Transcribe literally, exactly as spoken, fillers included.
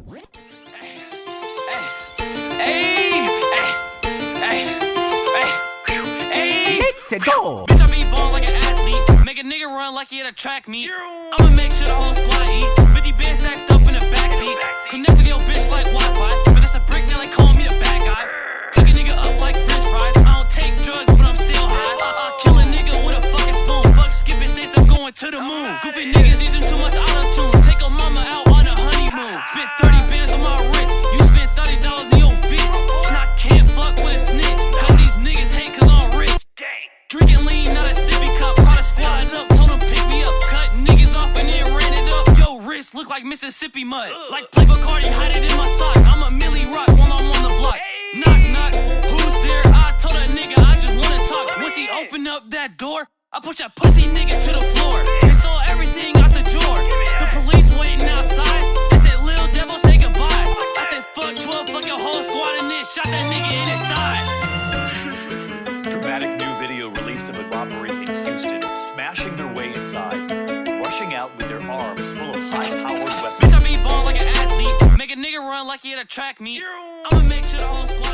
Go. Bitch, I be ballin' like an athlete. Make a nigga run like he had a track meet. I'ma make sure the whole squad eat. fifty bands stacked up in the backseat. Connect with your bitch like Wi-Fi. But it's a brick, now they call me the bad guy. Cook a nigga up like french fries. I don't take drugs, but I'm still high. I'll kill a nigga with a fucking spoon. Fuck skipping states, I'm going to the moon. Goofy niggas using too much auto-tune. Take a mama out on a honeymoon. Spent thirty bands on my wrist. You spent thirty dollars on your bitch. And I can't fuck with a snitch. Cause these niggas hate cause I'm rich. Drinking lean, not a sippy cup. Caught a squatting up, told him pick me up. Cut niggas off and then ran it up. Yo, wrist look like Mississippi mud. Like Playboy Cardi, hide it in my sock. I'm a Millie Rock while I'm on the block. Knock, knock, who's there? I told that nigga I just wanna talk. Once he opened up that door, I pushed that pussy nigga to the floor. They stole everything out the drawer. The police waiting outside. I said, Lil Devil, say goodbye. I said, fuck twelve, fuck your whole squad, and then shot that nigga in his thigh. Dramatic new video released of a robbery in Houston, smashing their way inside, rushing out with their arms full of high-powered weapons. Bitch, I be ballin' like an athlete. Make a nigga run like he had a track meet. I'ma make sure the whole squad